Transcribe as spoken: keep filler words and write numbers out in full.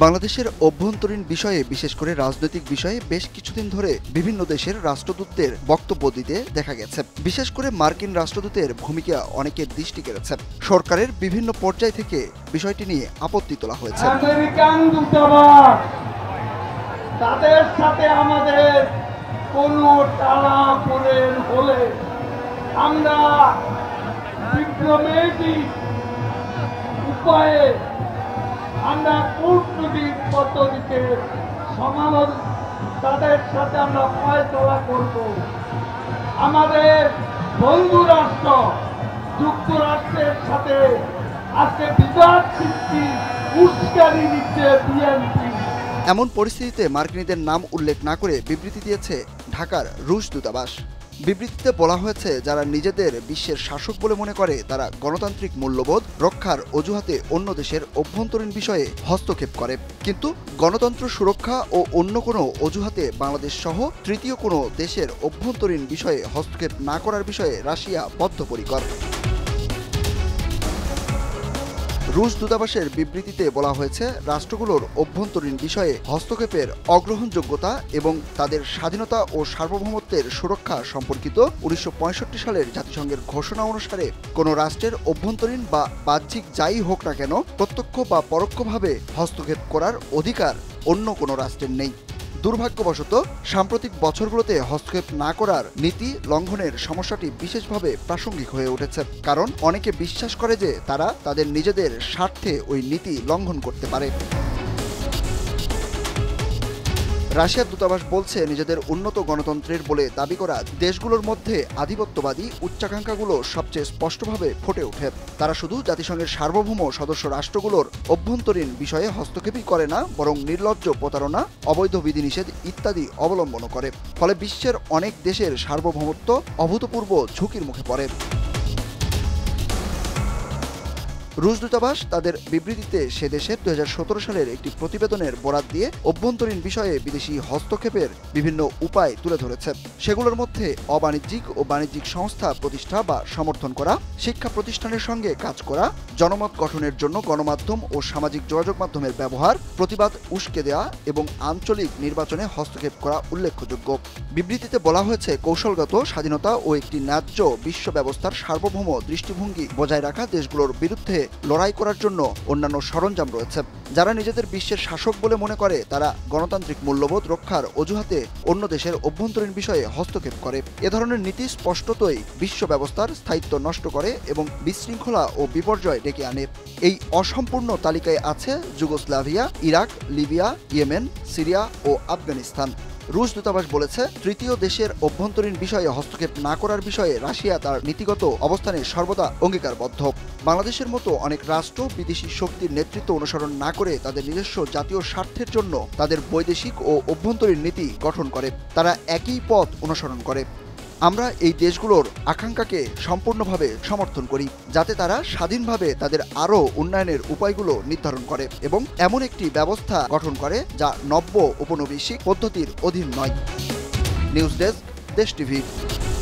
বাংলাদেশের অভ্যন্তরীণ বিষয়ে বিশেষ করে রাজনৈতিক বিষয়ে বেশ কিছুদিন ধরে বিভিন্ন দেশের রাষ্ট্রদূতদের বক্তব্য দিতে দেখা গেছে। বিশেষ করে মার্কিন রাষ্ট্রদূতের ভূমিকা অনেকের দৃষ্টি কেড়েছে। সরকারের বিভিন্ন পর্যায় থেকে বিষয়টি নিয়ে আপত্তি তোলা হয়েছে। আমেরিকান দূতাবাস তাদের সাথে আমাদের কোনো টানাপোড়েন হলে আমরা ডিপ্লোম্যাটিক উপায়ে আমরা কূটনৈতিক পদ্ধতিতে সমাধান তাদের সাথে আমরা ফয়সালা করব। আমাদের বন্ধু রাষ্ট্র যুক্তরাষ্ট্রের সাথে আজকে বিবাদ সৃষ্টি উস্কানি দিচ্ছে বিএনপি। এমন পরিস্থিতিতে মার্কিনীদের নাম উল্লেখ না করে বিবৃতি দিয়েছে ঢাকার রুশ দূতাবাস। বিবৃতিতে বলা হয়েছে, যারা নিজেদের বিশ্বের শাসক বলে মনে করে তারা গণতান্ত্রিক মূল্যবোধ রক্ষার অজুহাতে অন্য দেশের অভ্যন্তরীণ বিষয়ে হস্তক্ষেপ করে, কিন্তু গণতন্ত্র সুরক্ষা ও অন্য কোনো অজুহাতে বাংলাদেশ সহ তৃতীয় কোনো দেশের অভ্যন্তরীণ বিষয়ে হস্তক্ষেপ না করার বিষয়ে রাশিয়া বদ্ধপরিকর। রুশ দূতাবাসের বিবৃতিতে বলা হয়েছে, রাষ্ট্রগুলোর অভ্যন্তরীণ বিষয়ে হস্তক্ষেপের অগ্রহণযোগ্যতা এবং তাদের স্বাধীনতা ও সার্বভৌমত্বের সুরক্ষা সম্পর্কিত উনিশশো পঁয়ষট্টি সালের জাতিসংঘের ঘোষণা অনুসারে কোনো রাষ্ট্রের অভ্যন্তরীণ বা বাহ্যিক যাই হোক না কেন প্রত্যক্ষ বা পরোক্ষভাবে হস্তক্ষেপ করার অধিকার অন্য কোনো রাষ্ট্রের নেই। দুর্ভাগ্যবশত সাম্প্রতিক বছরগুলোতে হস্তক্ষেপ না করার নীতি লঙ্ঘনের সমস্যাটি বিশেষভাবে প্রাসঙ্গিক হয়ে উঠেছে, কারণ অনেকে বিশ্বাস করে যে তারা তাদের নিজেদের স্বার্থে ওই নীতি লঙ্ঘন করতে পারে। রাশিয়ার দূতাবাস বলছে, নিজেদের উন্নত গণতন্ত্রের বলে দাবি করা দেশগুলোর মধ্যে আধিপত্যবাদী উচ্চাকাঙ্ক্ষাগুলো সবচেয়ে স্পষ্টভাবে ফুটে ওঠে। তারা শুধু জাতিসংঘের সার্বভৌম সদস্য রাষ্ট্রগুলোর অভ্যন্তরীণ বিষয়ে হস্তক্ষেপই করে না, বরং নির্লজ্জ প্রতারণা, অবৈধ বিধিনিষেধ ইত্যাদি অবলম্বন করে। ফলে বিশ্বের অনেক দেশের সার্বভৌমত্ব অভূতপূর্ব ঝুঁকির মুখে পড়ে। রুশ দূতাবাস তাদের বিবৃতিতে সে দেশের দুই হাজার সতেরো সালের একটি প্রতিবেদনের বরাত দিয়ে অভ্যন্তরীণ বিষয়ে বিদেশি হস্তক্ষেপের বিভিন্ন উপায় তুলে ধরেছে। সেগুলোর মধ্যে অবাণিজ্যিক ও বাণিজ্যিক সংস্থা প্রতিষ্ঠা বা সমর্থন করা, শিক্ষা প্রতিষ্ঠানের সঙ্গে কাজ করা, জনমত গঠনের জন্য গণমাধ্যম ও সামাজিক যোগাযোগ মাধ্যমের ব্যবহার, প্রতিবাদ উস্কে দেওয়া এবং আঞ্চলিক নির্বাচনে হস্তক্ষেপ করা উল্লেখযোগ্য। বিবৃতিতে বলা হয়েছে, কৌশলগত স্বাধীনতা ও একটি ন্যায্য বিশ্ব ব্যবস্থার সার্বভৌম দৃষ্টিভঙ্গি বজায় রাখা দেশগুলোর বিরুদ্ধে লড়াই করার জন্য অন্যান্য সরঞ্জাম রয়েছে। যারা নিজেদের বিশ্বের শাসক বলে মনে করে তারা গণতান্ত্রিক মূল্যবোধ রক্ষার অজুহাতে অন্য দেশের অভ্যন্তরীণ বিষয়ে হস্তক্ষেপ করে। এ ধরনের নীতি স্পষ্টতই বিশ্ব ব্যবস্থার স্থায়িত্ব নষ্ট করে এবং বিশৃঙ্খলা ও বিপর্যয় ডেকে আনে। এই অসম্পূর্ণ তালিকায় আছে Yugoslavia, Iraq, Libya, Yemen, Syria ও আফগানিস্তান। রুশ দূতাবাস বলেছে, তৃতীয় দেশের অভ্যন্তরীণ বিষয়ে হস্তক্ষেপ না করার বিষয়ে রাশিয়া তার নীতিগত অবস্থানে সর্বদা অঙ্গীকারবদ্ধ। বাংলাদেশের মতো অনেক রাষ্ট্র বিদেশি শক্তির নেতৃত্ব অনুসরণ না করে তাদের নিজস্ব জাতীয় স্বার্থের জন্য তাদের বৈদেশিক ও অভ্যন্তরীণ নীতি গঠন করে। তারা একই পথ অনুসরণ করে। আমরা এই দেশগুলোর আকাঙ্ক্ষাকে সম্পূর্ণভাবে সমর্থন করি, যাতে তারা স্বাধীনভাবে তাদের আরও উন্নয়নের উপায়গুলো নির্ধারণ করে এবং এমন একটি ব্যবস্থা গঠন করে যা নব্য উপনিবেশিক পদ্ধতির অধীন নয়। News desk, Desh TV.